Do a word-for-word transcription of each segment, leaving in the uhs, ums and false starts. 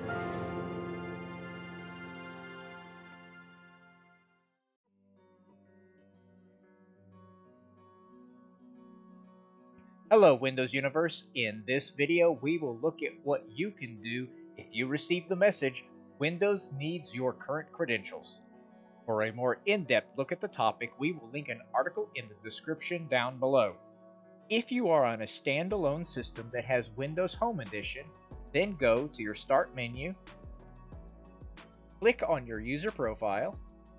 Hello Windows Universe. In this video, we will look at what you can do if you receive the message, Windows needs your current credentials. For a more in-depth look at the topic, we will link an article in the description down below. If you are on a standalone system that has Windows Home Edition, then go to your Start menu, click on your user profile,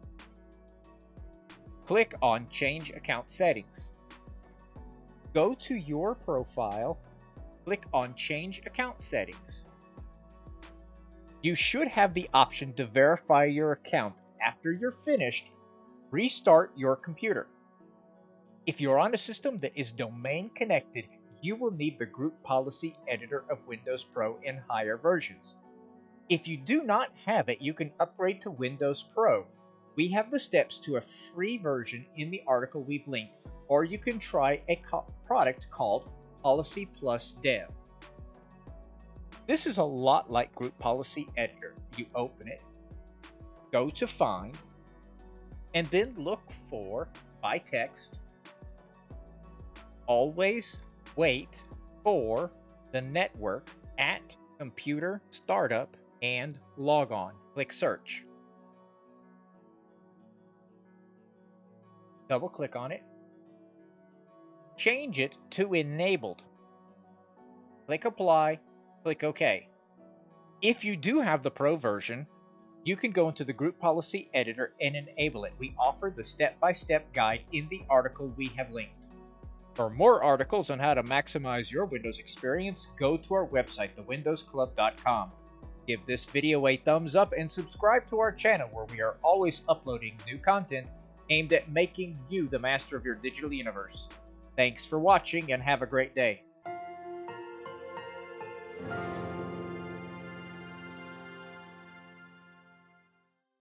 click on Change Account Settings. Go to your profile, click on Change Account Settings. You should have the option to verify your account. After you're finished, restart your computer. If you're on a system that is domain connected, you will need the Group Policy Editor of Windows Pro in higher versions. If you do not have it, you can upgrade to Windows Pro. We have the steps to a free version in the article we've linked, or you can try a co product called Policy Plus Dev. This is a lot like Group Policy Editor. You open it, go to Find, and then look for, by text, always wait for the network at computer startup and log on. Click Search. Double click on it. Change it to Enabled. Click Apply, click OK. If you do have the Pro version, you can go into the Group Policy Editor and enable it. We offer the step-by-step guide in the article we have linked. For more articles on how to maximize your Windows experience, go to our website, the windows club dot com. Give this video a thumbs up and subscribe to our channel where we are always uploading new content aimed at making you the master of your digital universe. Thanks for watching and have a great day.